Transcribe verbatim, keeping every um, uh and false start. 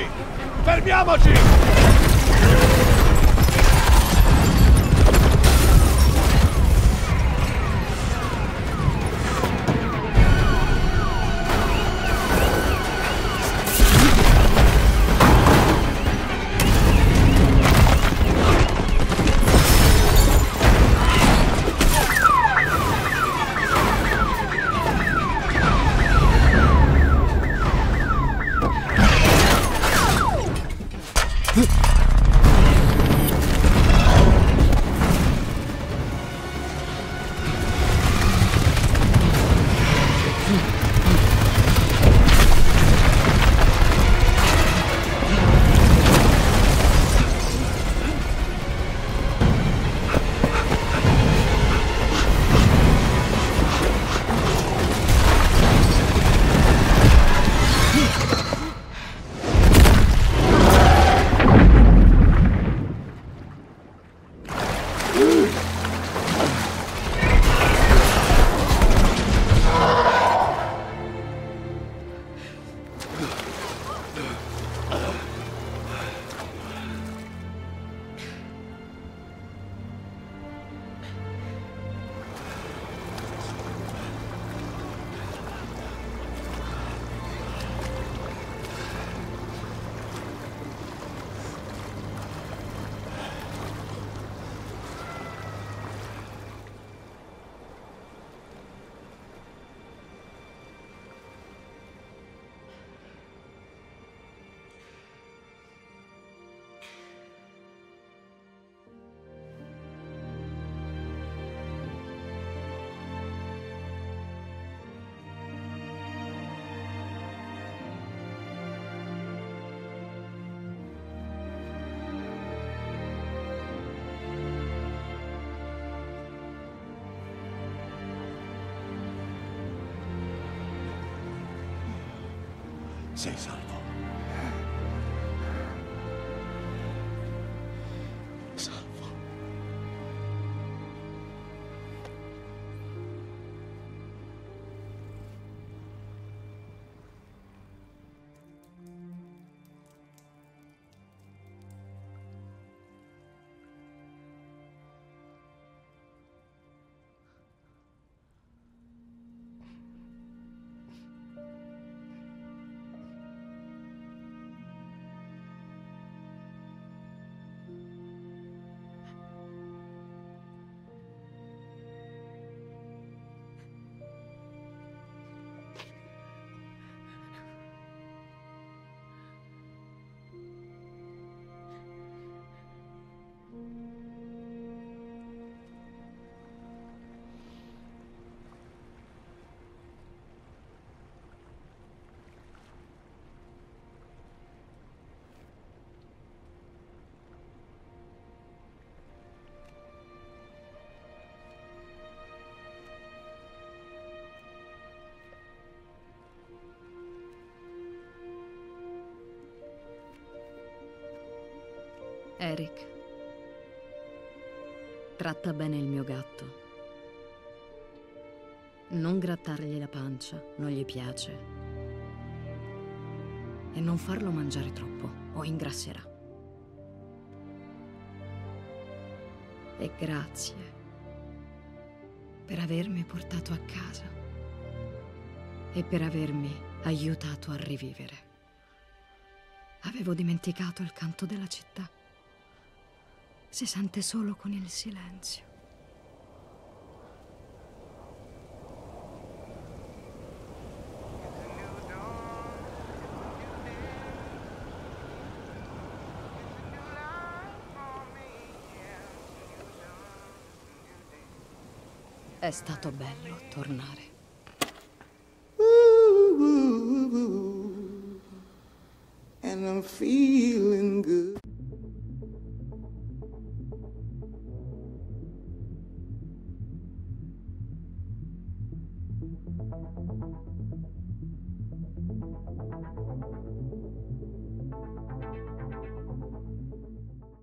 Fermiamoci! Sei salvo. Salvo. Eric, tratta bene il mio gatto. Non grattargli la pancia, non gli piace. E non farlo mangiare troppo, o ingrasserà. E grazie per avermi portato a casa e per avermi aiutato a rivivere. Avevo dimenticato il canto della città. Si sente solo con il silenzio. È stato bello tornare. And I'm feeling good.